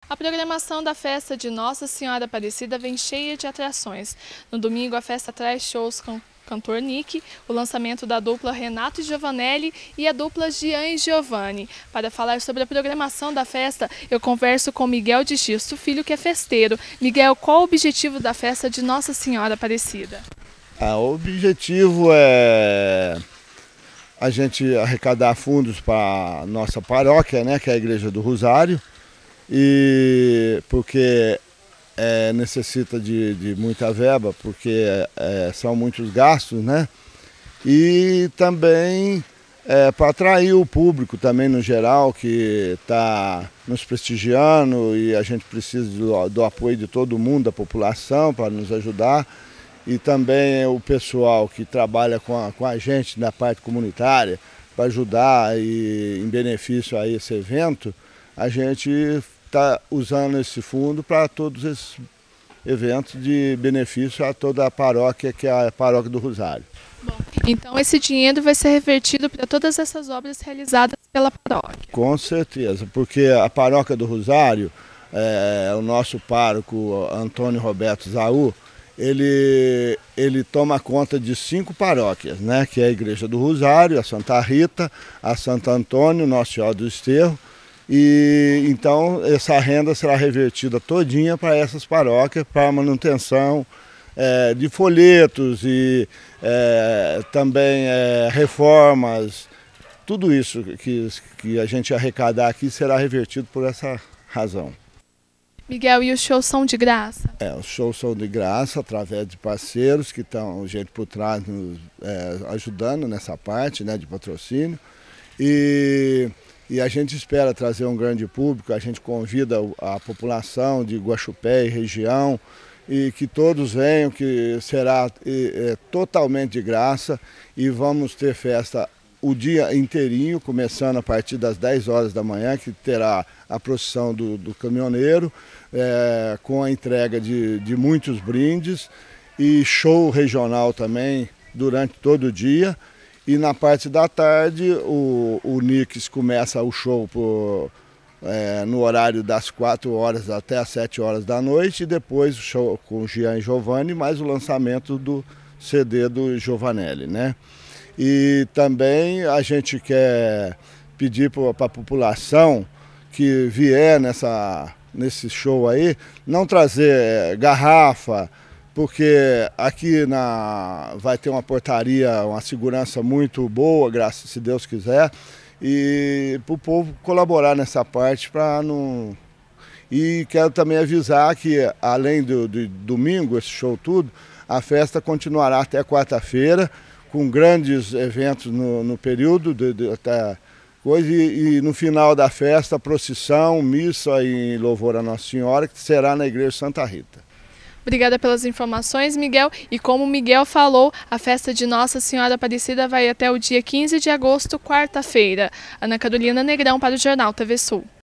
A programação da festa de Nossa Senhora Aparecida vem cheia de atrações. No domingo, a festa traz shows com cantor Nick, o lançamento da dupla Renato e Giovanelli e a dupla Gian e Giovanni. Para falar sobre a programação da festa, eu converso com Miguel de Gisto Filho, que é festeiro. Miguel, qual o objetivo da festa de Nossa Senhora Aparecida? O objetivo é a gente arrecadar fundos para a nossa paróquia, né, que é a Igreja do Rosário, e porque necessita de muita verba, porque são muitos gastos, né? E também para atrair o público também no geral, que está nos prestigiando, e a gente precisa do apoio de todo mundo, da população, para nos ajudar. E também o pessoal que trabalha com a gente na parte comunitária, para ajudar e em benefício a esse evento, a gente está usando esse fundo para todos esses eventos de benefício a toda a paróquia, que é a Paróquia do Rosário. Bom, então esse dinheiro vai ser revertido para todas essas obras realizadas pela paróquia? Com certeza, porque a Paróquia do Rosário, o nosso pároco Antônio Roberto Zaú, ele toma conta de 5 paróquias, né? Que é a Igreja do Rosário, a Santa Rita, a Santo Antônio, Nossa Senhora do Enterro. E então essa renda será revertida todinha para essas paróquias, para a manutenção de folhetos e também reformas. Tudo isso que a gente arrecadar aqui será revertido por essa razão. Miguel, e os shows são de graça? Os shows são de graça, através de parceiros que estão, gente por trás, nos ajudando nessa parte, né, de patrocínio. E a gente espera trazer um grande público, a gente convida a população de Guaxupé e região, e que todos venham, que será totalmente de graça, e vamos ter festa o dia inteirinho, começando a partir das 10 horas da manhã, que terá a procissão do caminhoneiro, com a entrega de muitos brindes, e show regional também durante todo o dia. E na parte da tarde, o Nix começa o show no horário das 4 horas até as 7 horas da noite, e depois o show com o Gian e Giovanni, mais o lançamento do CD do Giovanelli, né? E também a gente quer pedir para a população que vier nesse show aí, não trazer garrafa, porque aqui vai ter uma portaria, uma segurança muito boa, graças se Deus quiser, e para o povo colaborar nessa parte para não... E quero também avisar que, além do domingo, esse show tudo, a festa continuará até quarta-feira, com grandes eventos no período, até coisa, e no final da festa, procissão, missa em louvor a Nossa Senhora, que será na Igreja Santa Rita. Obrigada pelas informações, Miguel. E como o Miguel falou, a festa de Nossa Senhora Aparecida vai até o dia 15 de agosto, quarta-feira. Ana Carolina Negrão para o Jornal TV Sul.